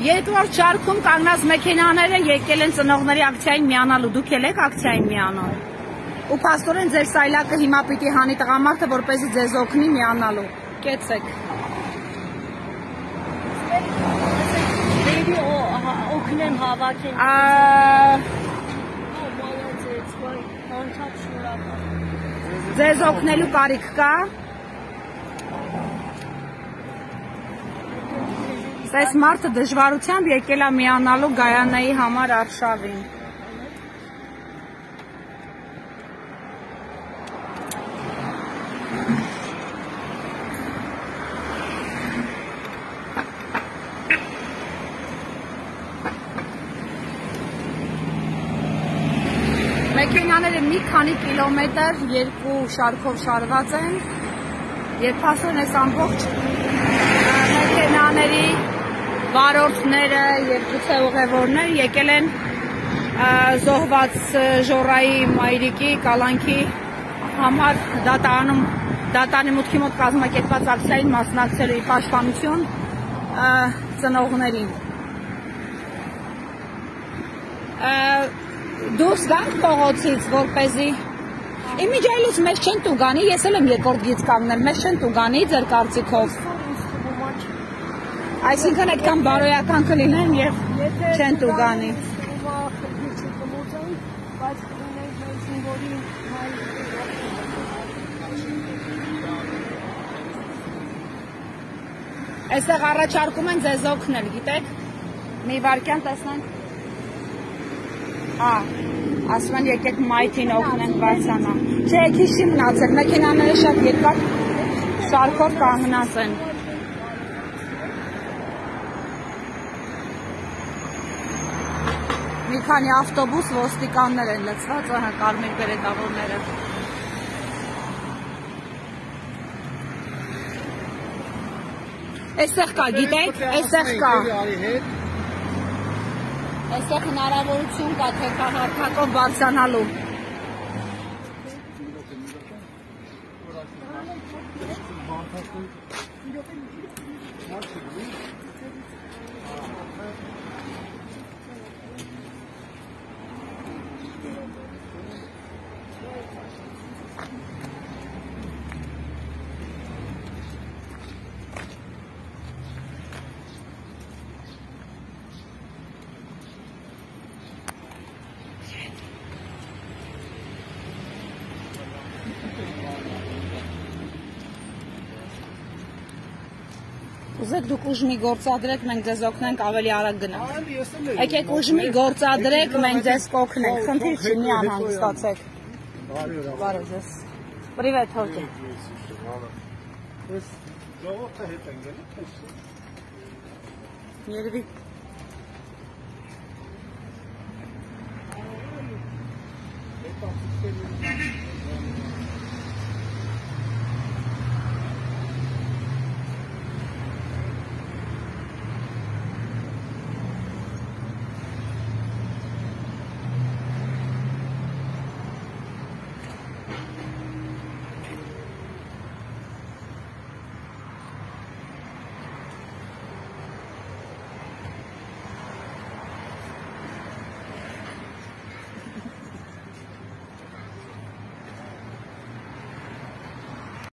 Երկրորդ շարքում կանգնած մեքենաները եկել են ծնողների ակցիային միանալու, դուք եք ակցիային միանում։ Ու փաստորեն ձեր սայլակը հիմա պիտի հանի տղամարդը, որպեսզի ձեզ օգնի միանալու։ Կեցեք։ Baby օգնեմ հավաքեն։ Ձեզ օգնելու կարիք կա։ Այս մարդը դժվարությամբ եկել է միանալու Գայանայի համար արշավին։ Մեքենաները մի քանի կիլոմետր երկու շարքով շարված են, եւ փաստորեն այս ամբողջ մեքենաների վարորդները եւ գուցե ուղևորներ եկել են զոհված Ժորայի մայրիկի կալանքի համար դատարանի մուտքի մոտ կազմակերպված ակցիային մասնակցելու պաշտպանություն ծնողներին։ Դուրս գանք փողոցից, որպեսզի իմիջայլուց մեզ չեն տուգանի, ես էլ եմ երկրորդ գիծ կանգնել, մեզ չեն տուգանի ձեր կարծիքով։ Այսինքն այդքան բարոյական կլինեն եւ չեն տուգանի։ Այստեղ առաջարկում են ձեզ օգնել, գիտեք։ Մի վարքյան տեսնենք։ Ասում են եկեք մայթին օգնենք բարձրանա։ Չէ, քիչ մնացել, մեքենաները շատ երկար շարքով կանգնած են։ Մի քանի ավտոբուս ոստիկաններ են լցված, կարմիր բերետավորները։ Այստեղ կա, գիտեք, այստեղ կա։ Այստեղ հնարավորություն կա թե հարթակով բարձրանալու։ Ուզեք դուք ուժմի գործադրեք, մենք ձեզ օգնենք ավելի արագ գնանք։ Եկեք ուժմի գործադրեք, մենք ձեզ կօգնենք։ Խնդիր չի, մի անհանգստացեք։ Բարև ձեզ։ Պրիվետ հոջե։ Ժողովուրդը հետ են գալի։ Երևի։